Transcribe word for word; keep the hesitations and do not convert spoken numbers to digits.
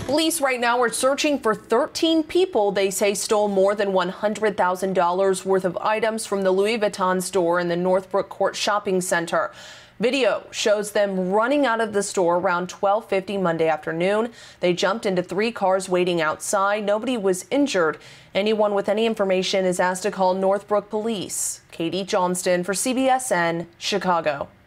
Police right now are searching for thirteen people they say stole more than one hundred thousand dollars worth of items from the Louis Vuitton store in the Northbrook Court Shopping Center. Video shows them running out of the store around twelve fifty Monday afternoon. They jumped into three cars waiting outside. Nobody was injured. Anyone with any information is asked to call Northbrook Police. Katie Johnston for C B S N, Chicago.